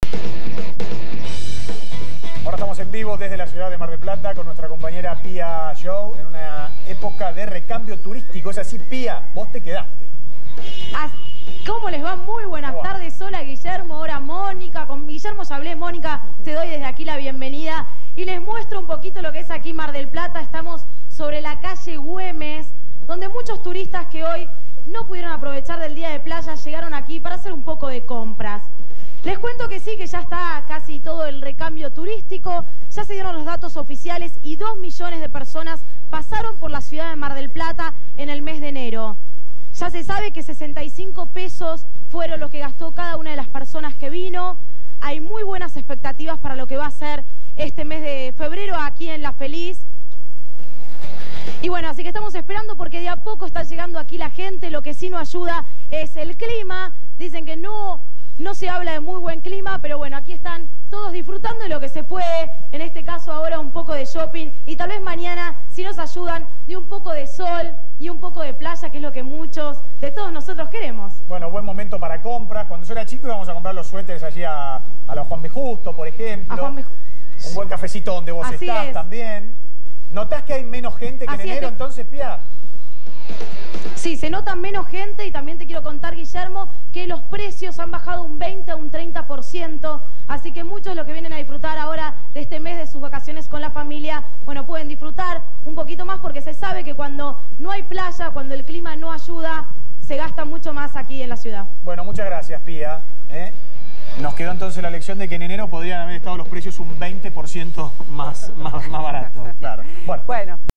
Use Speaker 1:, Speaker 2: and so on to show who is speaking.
Speaker 1: Ahora estamos en vivo desde la ciudad de Mar del Plata con nuestra compañera Pía Joe en una época de recambio turístico. Es así, Pía, vos te quedaste.
Speaker 2: ¿Cómo les va? Muy buenas tardes. Hola Guillermo, ahora Mónica. Con Guillermo ya hablé. Mónica, te doy desde aquí la bienvenida. Y les muestro un poquito lo que es aquí Mar del Plata. Estamos sobre la calle Güemes, donde muchos turistas que hoy no pudieron aprovechar del día de playa llegaron aquí para hacer un poco de compras. Les cuento que sí, que ya está casi todo el recambio turístico, ya se dieron los datos oficiales y 2 millones de personas pasaron por la ciudad de Mar del Plata en el mes de enero. Ya se sabe que 65 pesos fueron lo que gastó cada una de las personas que vino. Hay muy buenas expectativas para lo que va a ser este mes de febrero aquí en La Feliz. Y bueno, así que estamos esperando porque de a poco está llegando aquí la gente. Lo que sí no ayuda es el clima. Dicen que no se habla de muy buen clima, pero bueno, aquí están todos disfrutando de lo que se puede. En este caso ahora un poco de shopping y tal vez mañana, si nos ayudan, de un poco de sol y un poco de playa, que es lo que muchos de todos nosotros queremos.
Speaker 1: Bueno, buen momento para compras. Cuando yo era chico íbamos a comprar los suéteres allí a los Juan B. Justo, por ejemplo.
Speaker 2: A Juan B.
Speaker 1: Un buen cafecito donde vos
Speaker 2: Así
Speaker 1: estás
Speaker 2: es.
Speaker 1: También. ¿Notás que hay menos gente que en enero entonces, Pía?
Speaker 2: Sí, se nota menos gente y también te quiero contar, Guillermo, que los precios han bajado un 20 a un 30%, así que muchos de los que vienen a disfrutar ahora de este mes de sus vacaciones con la familia, bueno, pueden disfrutar un poquito más porque se sabe que cuando no hay playa, cuando el clima no ayuda, se gasta mucho más aquí en la ciudad.
Speaker 1: Bueno, muchas gracias, Pía. Nos quedó entonces la lección de que en enero podrían haber estado los precios un 20% más baratos. Claro. Bueno.